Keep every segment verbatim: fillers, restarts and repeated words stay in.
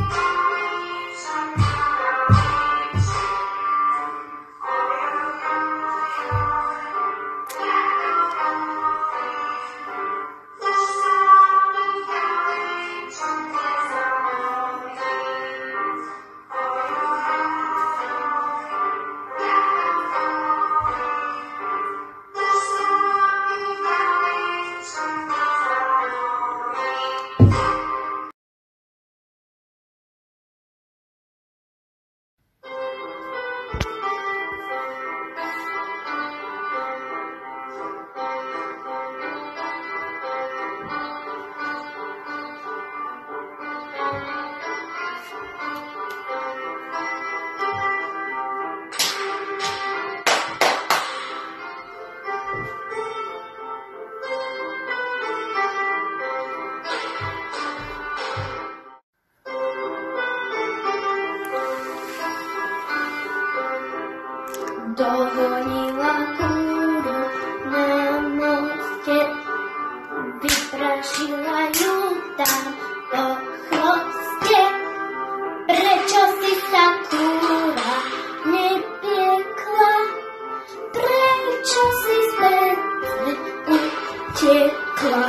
Dohonila kúru na moste, vyprašila ju tam po chvoste. Prečo si sa kúra nepiekla? Prečo si spätne utekla?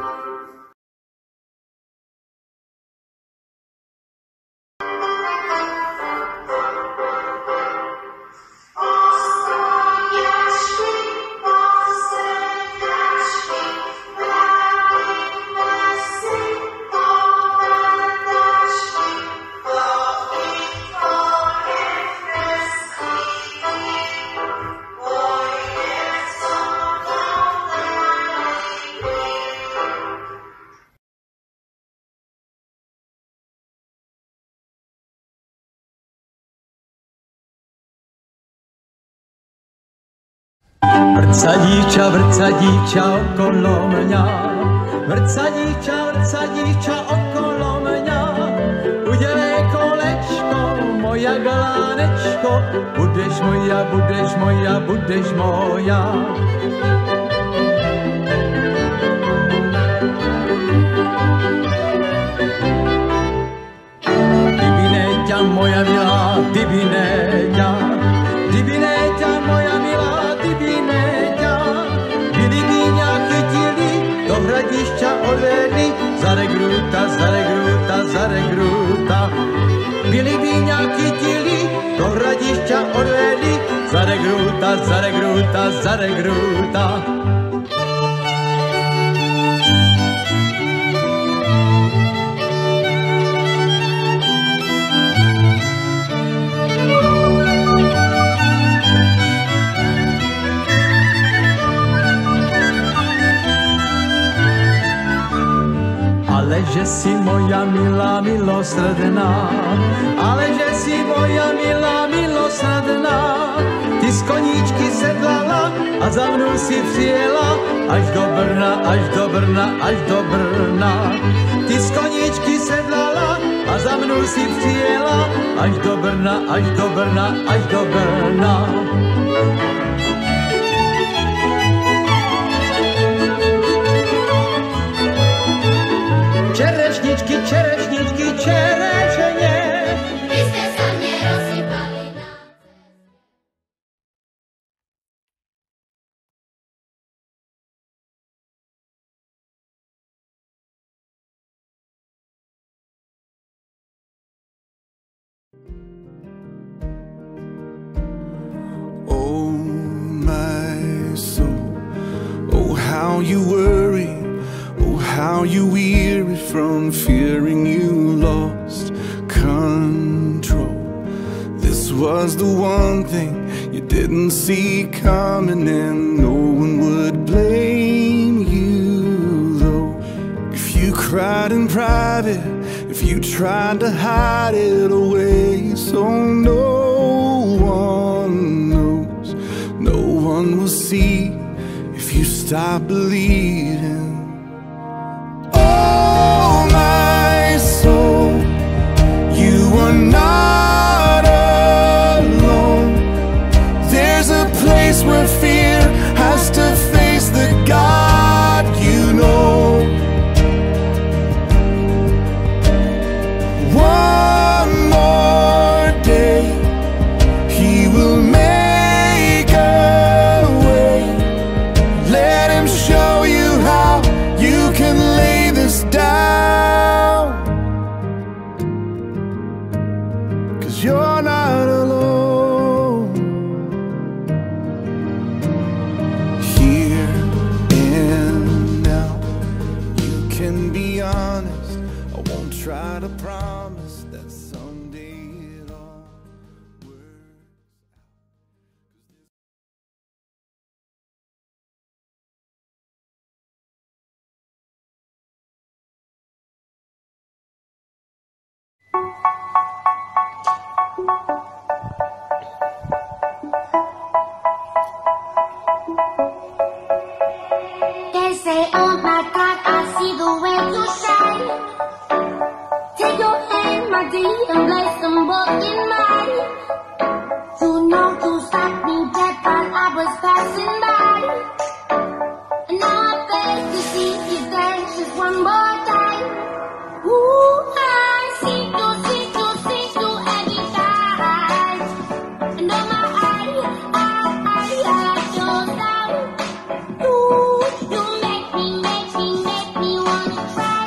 Vrca dívča, vrca dívča okolo mňa, vrca dívča, vrca dívča okolo mňa. Udělej kolečko, moja galánečko, budeš moja, budeš moja, budeš moja. Divineťa moja milá, divineťa, divineťa moja milá, divineťa. Bilivíňa chytili, do hradišťa odvedli, zaregruta, zaregruta, zaregruta. Bilivíňa chytili, do hradišťa odvedli, zaregruta, zaregruta, zaregruta. Ale že si moja milá, milosrdná, ale že si moja milá, milosrdná. Ty z koníčky sedlala a za mnou si přijela, až do Brna, až do Brna, až do Brna. Ty z koníčky sedlala a za mnou si přijela, až do Brna, až do Brna, až do Brna. Čerešničky, čerešničky, čerešeně. Vy ste sa nerozsypali na Oh my soul, oh how you worry, oh how you weary from fearing you lost control. This was the one thing you didn't see coming, and no one would blame you though. If you cried in private, if you tried to hide it away, so no one knows, no one will see if you stop believing. Oh my soul, you are not alone. There's a place where fear has to face the God you know. One you're not alone. Here and now, you can be honest. I won't try to promise that someday it all works. They say, oh my God, I see the way you shine. Take your hand, my dear, and place them both in mine. You know you stopped me dead while I was passing by. And now I beg to see you dance just one more time. Ooh, I see you, see you, see you every time. And oh my, I, I, I, I like your style. Ooh, you make me, make me, make me wanna try.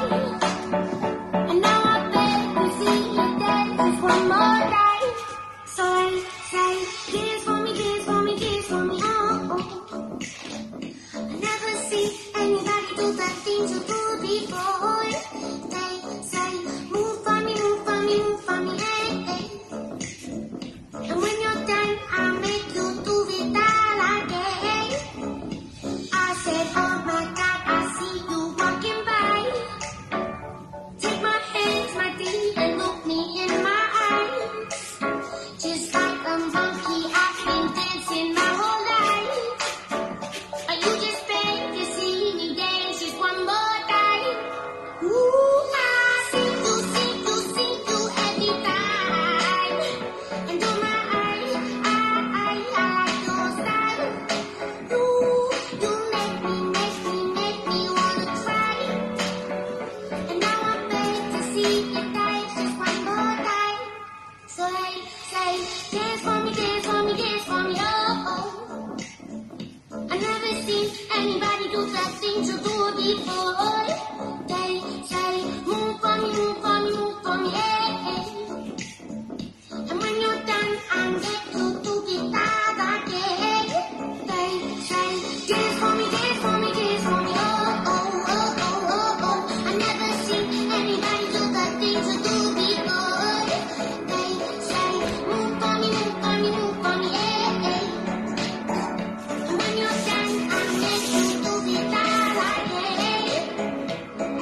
And now I beg to see you dance just one more time. So I say, dance for me, dance for me, dance for me, oh, oh. I never see anybody do the things you do before. They say, move for me, move for me, move for me, hey, hey. And when you're done, I'll make you do it all again. I said, oh my God, I see you walking by. Take my hands, my dear, and look me in my eyes. Just like a monkey, I've been dancing my whole life. Are you just beg to see me dance just one more time? Ooh, I see you, see you, see you every time. And oh my, I, I, I, I like your style. Ooh, you make me, make me, make me wanna try. And now I beg to see you dance just one more time. So I say, dance for me, dance for me, dance for me, oh, oh. I never seen anybody do the things you do before. They say, move for me, move for me, move for me, hey, hey. And when you're done, I'll get you to it all again. They say, dance for me, dance for me, dance for me, oh, oh, oh, oh, oh, oh. I never seen anybody do the things you do before. They say, move for me, move for me, move for me, hey, hey. And when you're done, I'll get you to it all again.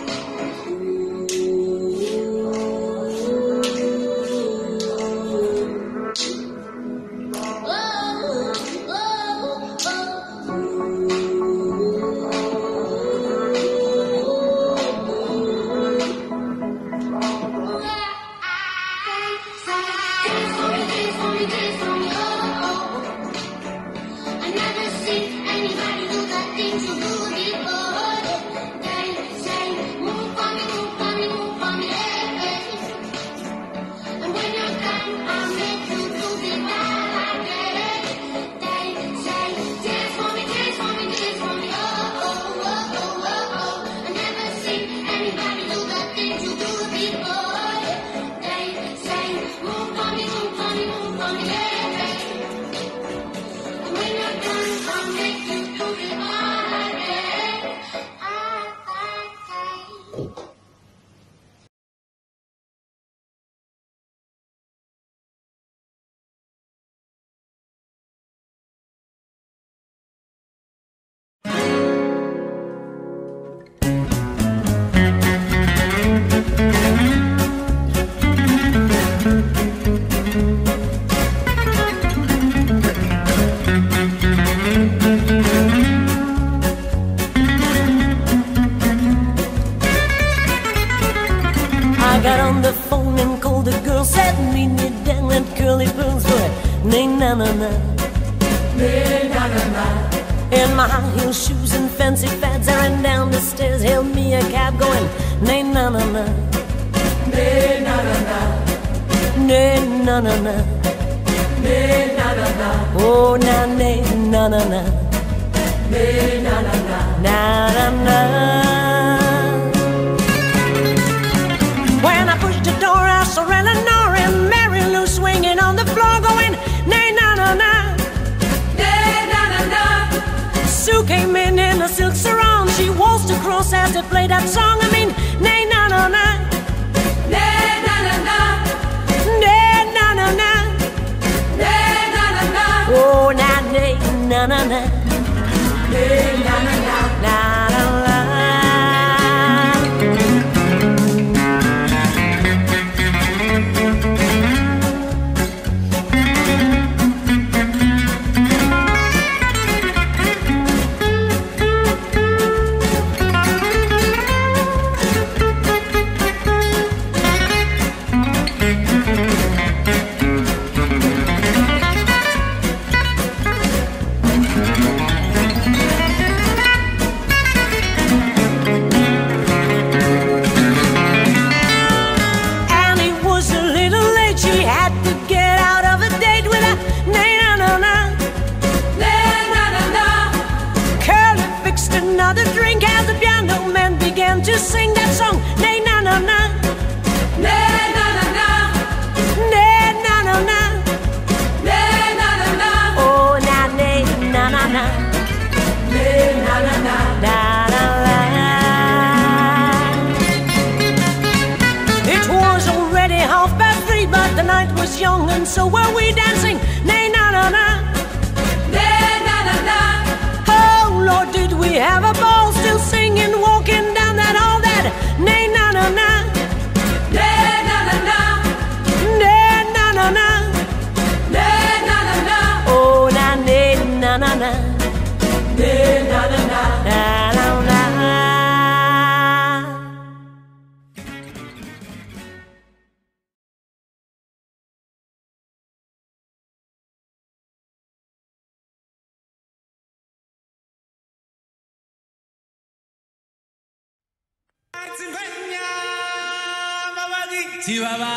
got on the phone and called the girl, said meet me down at Curly Pearl's for nay na na na, nay na na na. In my high heel shoes and fancy fads, I ran down the stairs, hailed me a cab going nay na na na, nay na na na, nay na na na, nay na na na. Oh na nay na na na, nay na na na, na na na. When I pushed the door, I saw Eleanor and Mary Lou swinging sing that song. Nay, na, na, na. Nay, na, na, na. Nay, na, na, na. Nay, na, na, na. Oh, na, nay, na, na, na. Nay, na, na, na. Da, da, da. It was already half past three, but the night was young, and so were we dancing. Nay, na, na, na. Nay, na, na, na. Oh, Lord, did we have a ball, still singing, walking down that hall, that nay, na, na, na. Nay, na, na, na. Nay, na, na, na. Nay, na, na, na. Oh, na, nay, na, na, na. Nay, na, na, na. Na, na, na. Chihuahua.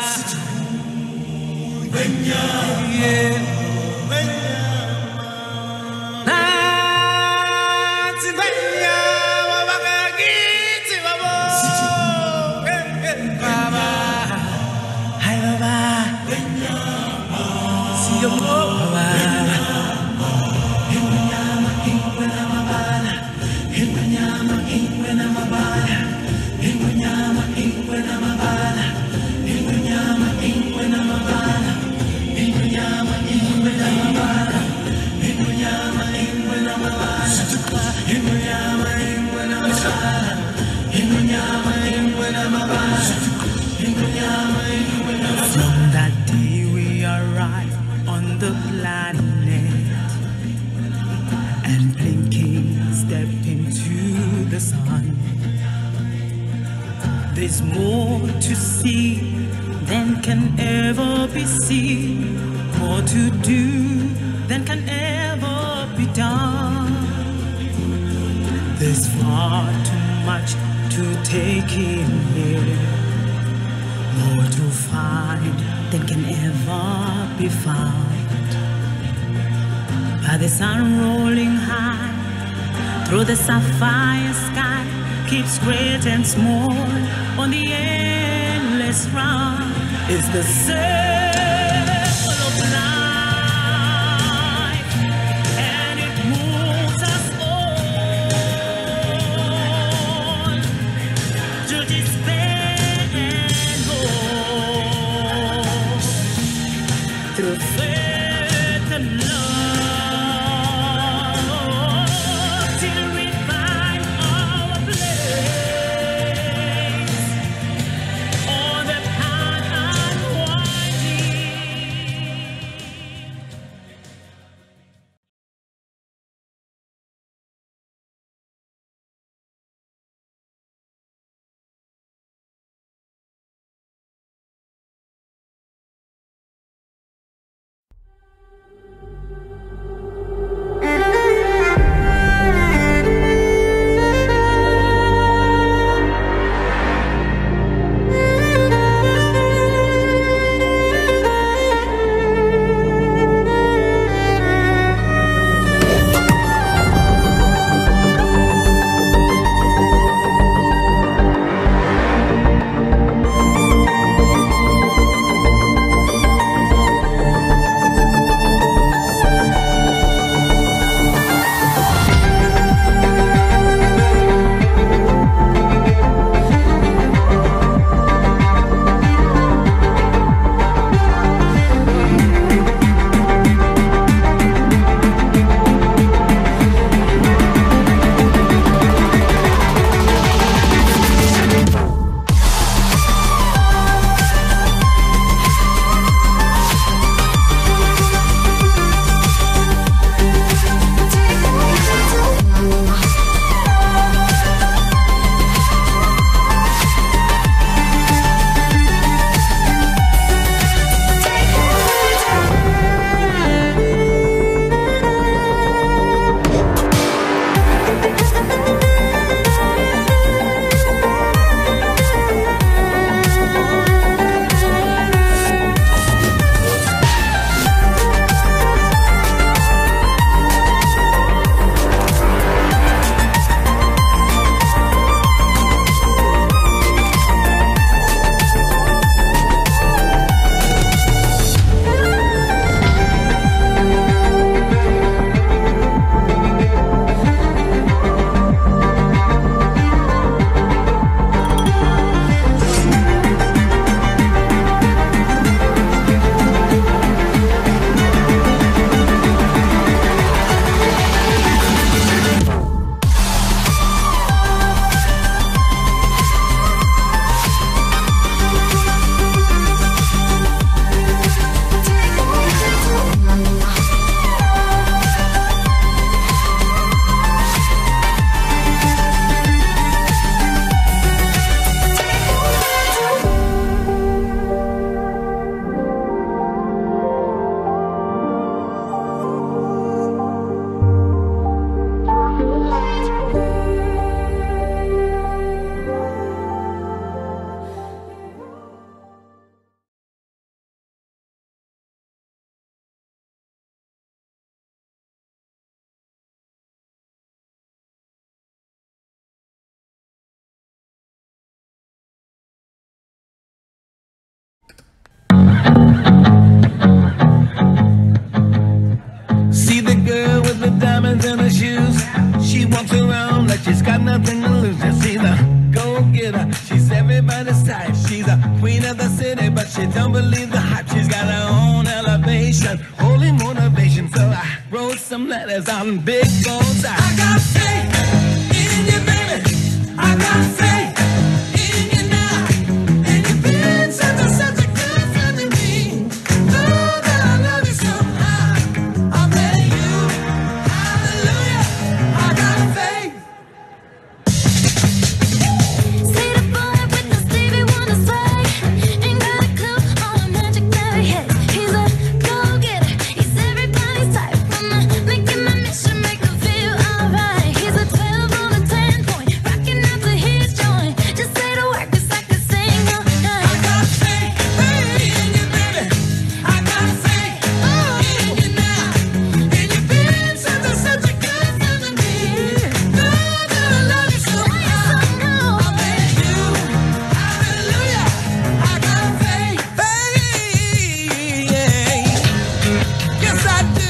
From that day we arrived on the planet, and blinking stepped into the sun. There's more to see than can ever be seen, more to do than can ever be done. There's far too much to take in here, more to find than can ever be found. By the sun rolling high through the sapphire sky, keeps great and small on the endless run. It's the circle of life, and it moves us all to despair and hope, through faith and love, till we find our place on the path unwinding. some letters on big bold sides. I got faith in you, baby. I got faith in you now. And you've been such a, such a good friend to me. Oh, that I love you so much. I'll pay you. Hallelujah. I got faith. See the boy with the Stevie Wonder swag. Ain't got a clue on the magic that he has. He's a go-getter. He's everybody's type. I'ma make him my mission, make him feel alright. He's a twelve on a ten point, rocking out to his joint. Just say the word 'cause I can sing all night. I got faith in you, baby. I got faith in you now. And you've been such a, such a good friend to me. Know that I love you so much. I'll pay you. Hallelujah. I got faith. Faith, yeah. Yes, I do.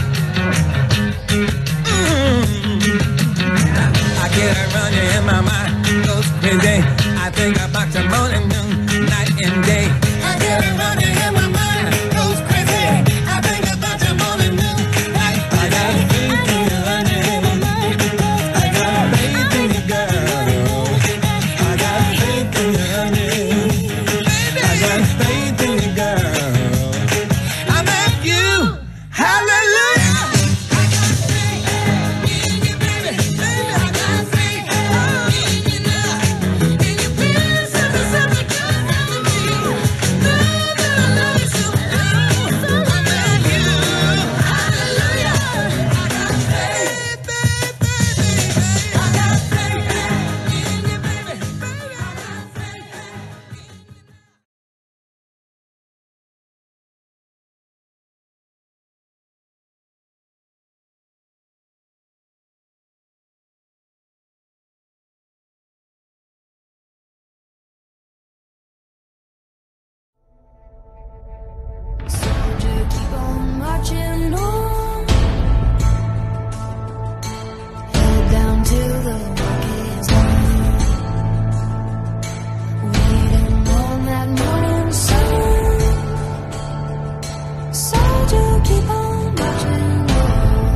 Mm. I get a running in my mind, goes crazy. I think about you morning, noon, night and day. I get a running in my mind, goes crazy. I think about you morning, noon, night. I got faith in you, honey. I got faith in you, girl. I got faith in you, honey. I got faith in you, girl. I met you. Hallelujah. I got faith in you, baby. Baby, I got faith in you now. And you've been such a, such a good friend to me. Know that I love you so much. I met you. Hallelujah. I got faith, baby, baby. I got faith in you, baby. Baby, I got faith in you. Soldier, keep on marching on. Head down till the work is done. Waiting on that morning sun. Soldier, keep on marching on.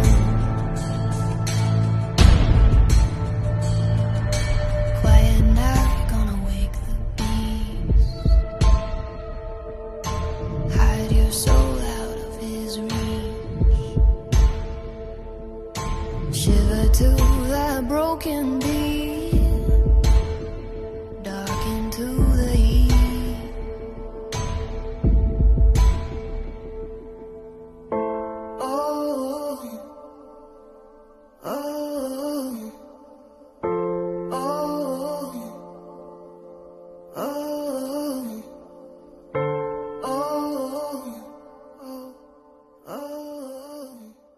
Quiet night, gonna wake the beast. Hide your soul out of his reach. Shiver to that broken beat. Dark into the heat. Oh, oh, oh, oh, oh. Oh, oh, oh.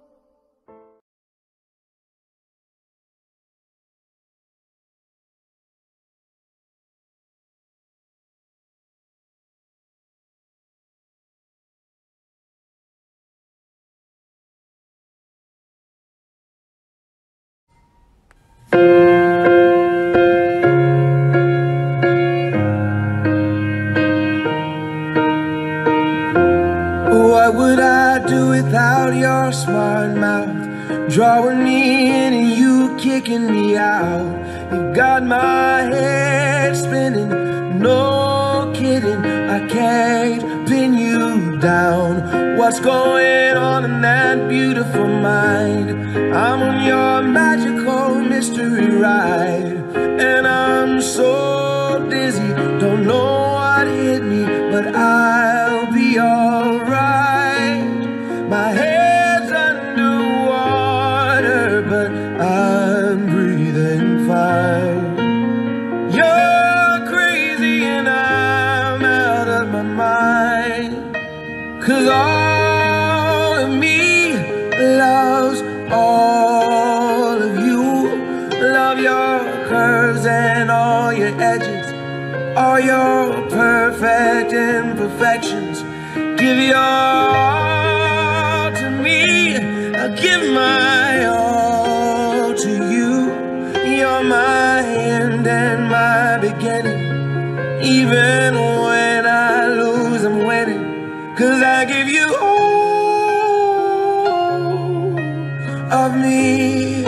What would I do without your smart mouth? Drawing me in and you kicking me out. You got my head spinning, no kidding. I can't pin you down. What's going on in that beautiful mind? I'm on your magical mystery ride. And I'm so dizzy, don't know what hit me, but I'll be alright. My head's underwater, but I'm breathing fine. You're crazy and I'm out of my mind. 'Cause all of me loves all of you. Love your curves and all your edges, all your perfect imperfections. Give your all to me, I'll give my all to you. You're my end and my beginning. Even when I lose, I'm winning. 'Cause I give you all of me,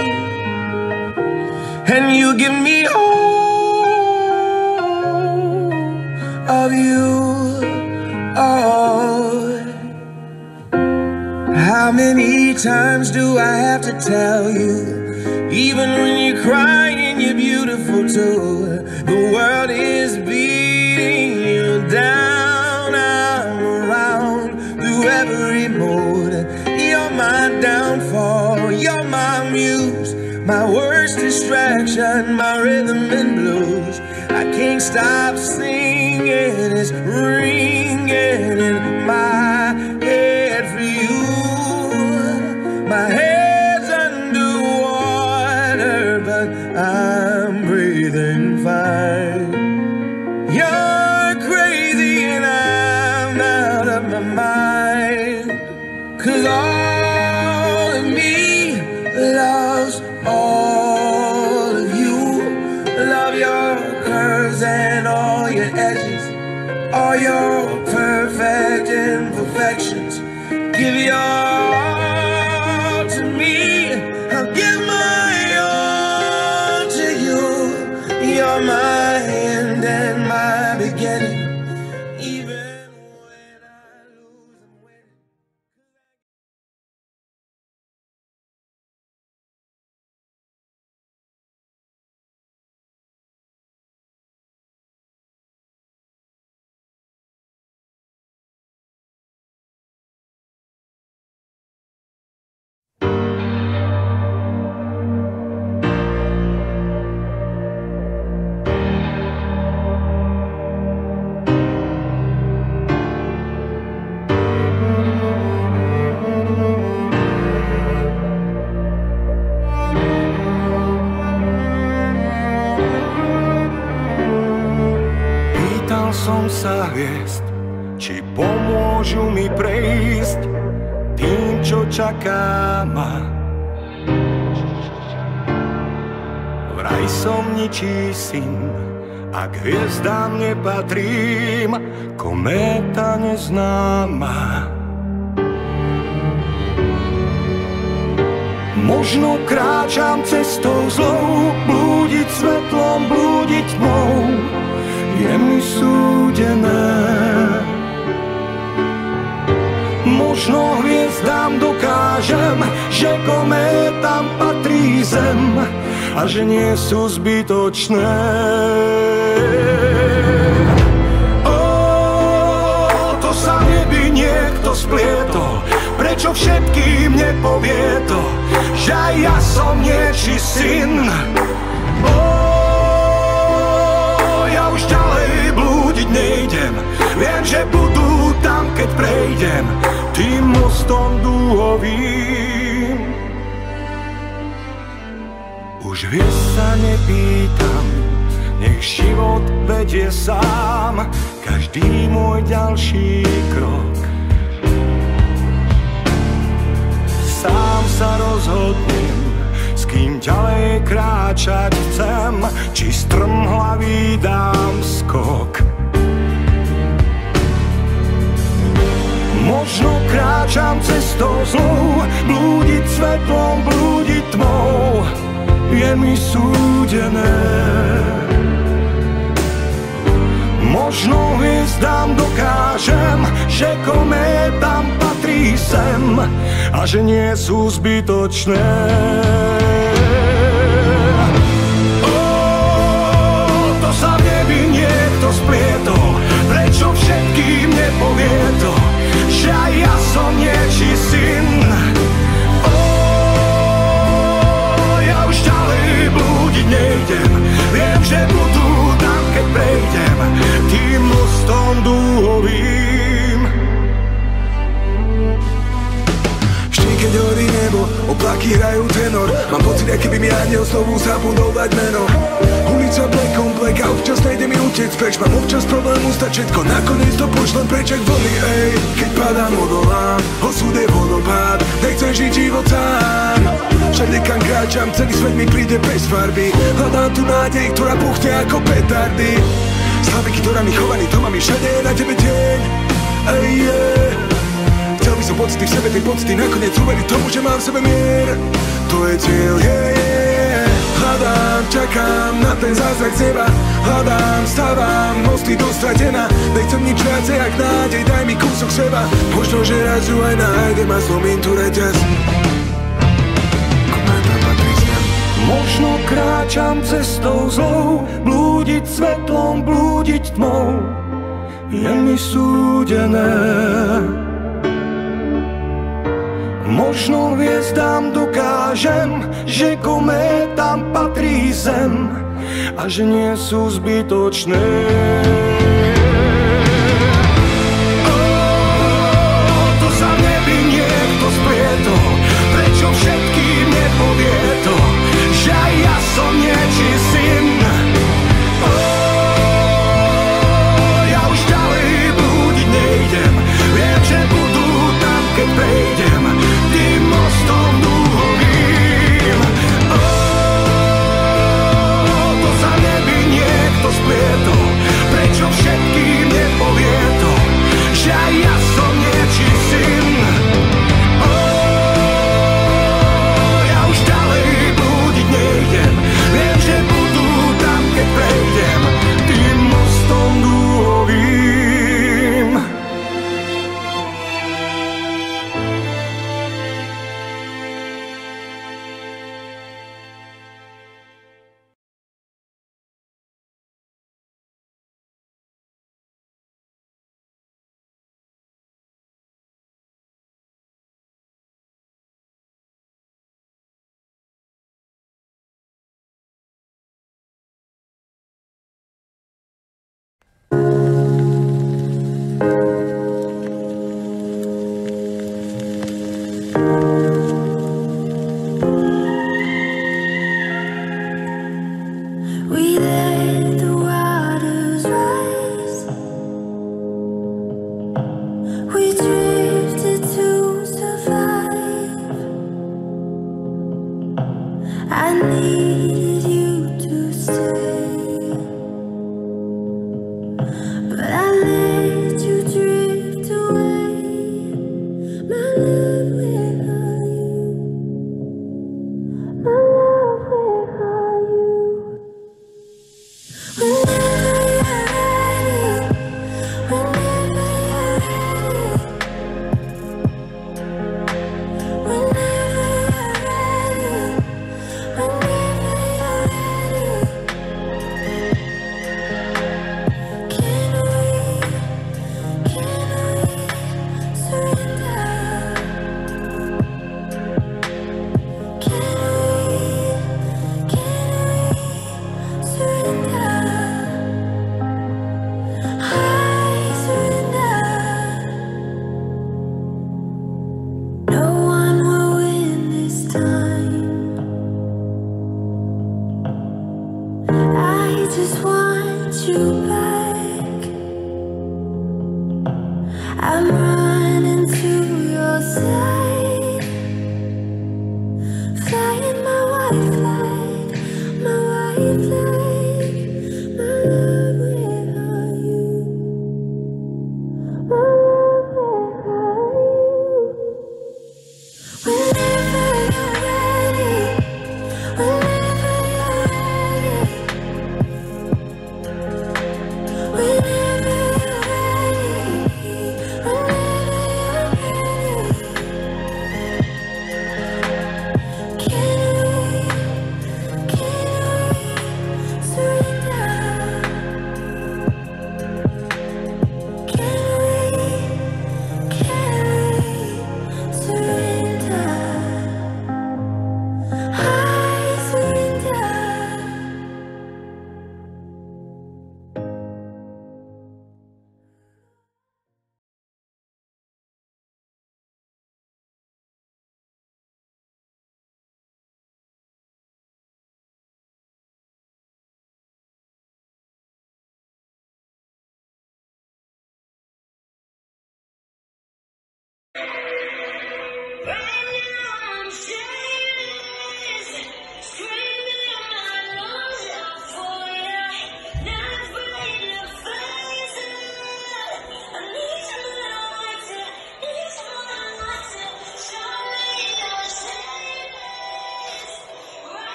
and you give me all of you. Oh, how many times do I have to tell you, even when you're crying, you're beautiful too. The world is beating you down. I'm around through every mood. You're my downfall, you're my muse, my worst distraction, my rhythm and blues. I can't stop singing, it's ringing in my head for you. My head's underwater, but I'm breathing fine. You're crazy and I'm out of my mind, 'cause all of me loves all of you. Love your curves and all your edges, all your perfect imperfections. Give your all to me, I'll give my all to you. You're my end and my beginning. Even when I lose, I'm winning. Som sa hviezd, či pomôžu mi prejsť tým, čo čaká ma. Vraj som ničí syn, a k hviezdám nepatrím, kométa neznáma. Možno kráčam cestou zlou, blúdiť svetlom, blúdiť tmou, je mi súdené. Možno hviezdám dokážem, že kométam patrí zem a že nie sú zbytočné. Ó, to sa nebi niekto splietol, prečo všetkým nepovie to, že aj ja som niečí syn. Ó, už ďalej blúdiť nejdem, viem, že budú tam, keď prejdem tým mostom dúhovým. Už vieš, sa nepýtam, nech život vedie sám každý môj ďalší krok. Sám sa rozhodnem, s kým ďalej kráčať chcem, či strmhlavý dám skok. Možno kráčam cestou zlou, blúdiť svetlom, blúdiť tmou, je mi súdené. Možno hviezdám dokážem, že kométam patrí sem a že nie sú zbytočné. Ó, to sa v nebi niekto splietol, prečo všetkým nepovie to, že aj ja som niečí syn. Ó, ja už ďalej blúdiť nejdem, viem, že budú tam, keď prejdem tým mostom dúhovým. Vždy, keď horí nebo, oblaky hrajú tenor, mám pocit, aký by mi aniel znovu zabudol dať meno. Ulica black on black a občas nejde mi utiec preč, mám občas problém ustať všetko, nakoniec to pošlem preč jak vlny, ej. Keď padám, odolám, osud je vodopád, nechcem žiť život sám. Všade kam kráčam, celý svet mi príde bez farby, hľadám tu nádej, ktorá puchne ako petardy. Slaviky, ktorá mi chovaný, to mám i všade je na tebe deň, ej, yeah. Chcel by som pocit úcty v sebe, tie pocity, nakoniec uveriť tomu, že mám v sebe mier. To je cieľ, yeah, yeah. Hľadám, čakám na ten zázrak z neba. Hľadám, stávam, mosty do stratená. Nechcem nič viacej, jak nádej, daj mi kúsok seba. Možno, že raz ju aj nájdem a zlomím tu reťaz. Kométa patrí sem. Možno kráčam cestou zlou, blúdiť svetlom, blúdiť tmou je mi súdené. Možno hviezdám dokážem, že kométam patrí zem a že nie sú zbytočné. Oh, to sa v nebi niekto splietol, prečo všetkým nepovie to, že aj ja som niečí syn. Oh, ja už ďalej blúdiť nejdem, viem, že budú tam, keď prejdem tým mostom dúhovým. Oh, to sa v nebi niekto splietol, prečo všetkým nepovie to, že aj ja som niečí syn. Oh, ja už ďalej blúdiť nejdem, viem, že budú tam, keď prejdem tým mostom dúhovým. We let the waters rise. We drifted to survive. I needed you to stay.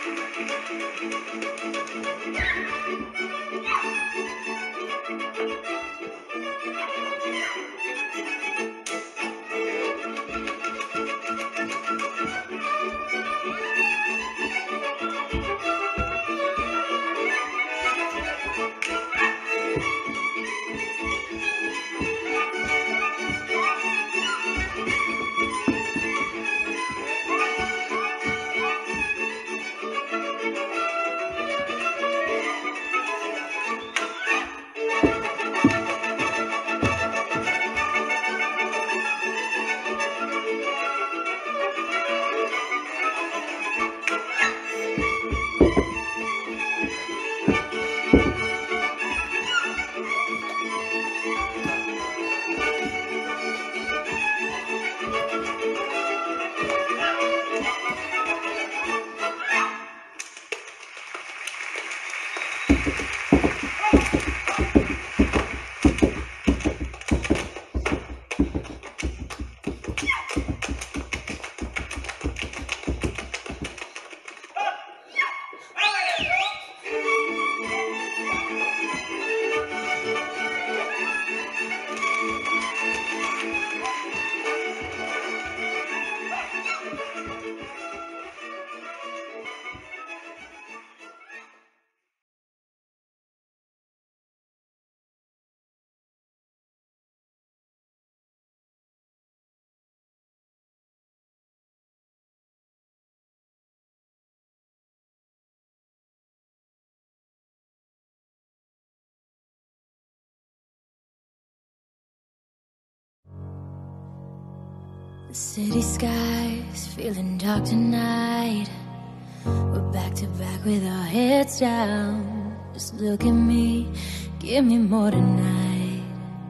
The city sky's feeling dark tonight. We're back to back with our heads down. Just look at me, give me more tonight.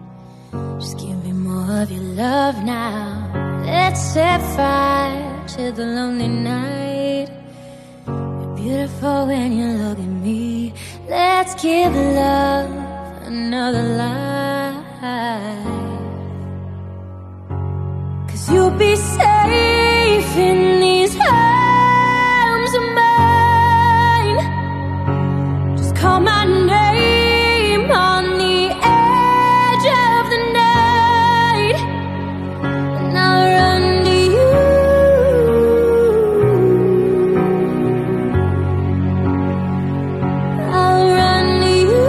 Just give me more of your love now. Let's set fire to the lonely night. You're beautiful when you look at me. Let's give love another life. You'll be safe in these arms of mine. Just call my name on the edge of the night, and I'll run to you. I'll run to you.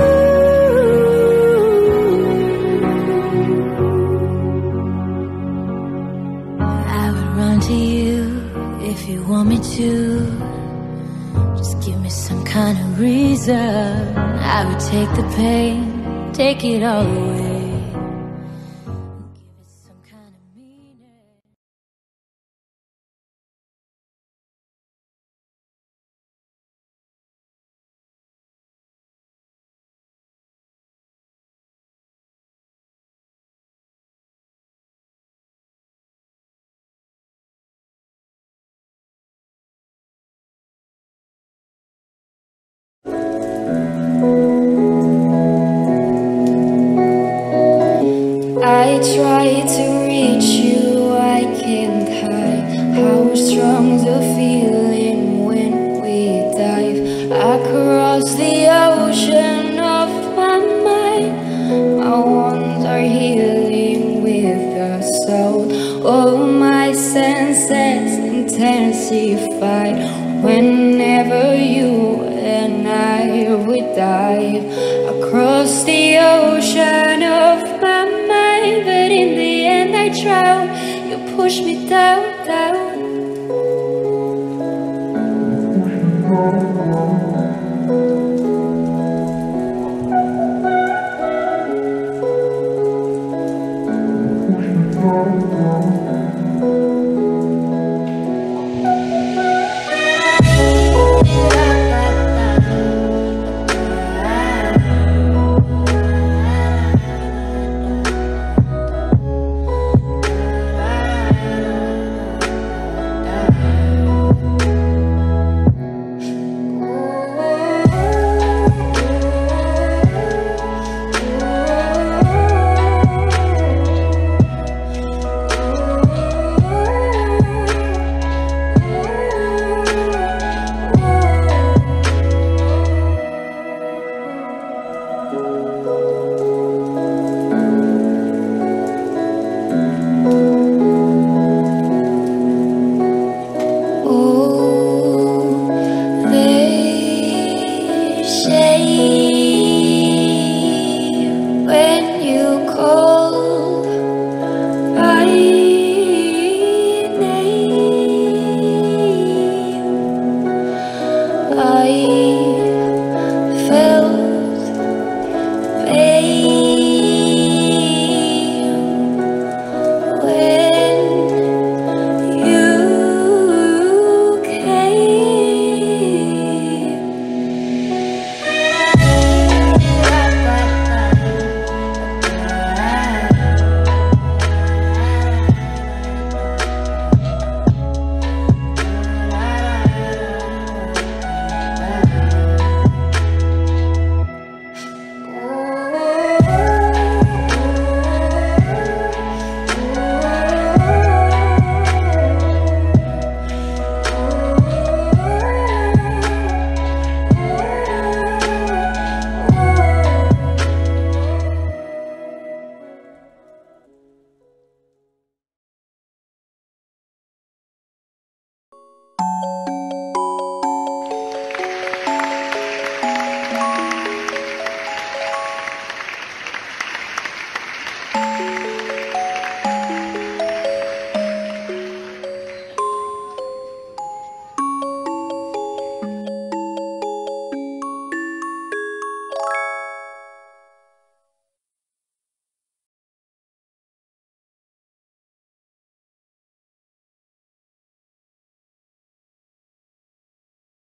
To you, if you want me to, just give me some kind of reason. I would take the pain, take it all away, and give it some kind of meaning. I try to reach you, I can't hide how strong the feeling when we dive across the ocean of my mind. My wounds are healing with the soul. All my senses intensified whenever you and I would dive across the ocean of my mind. But in the end I drown, you push me down, down. breathe.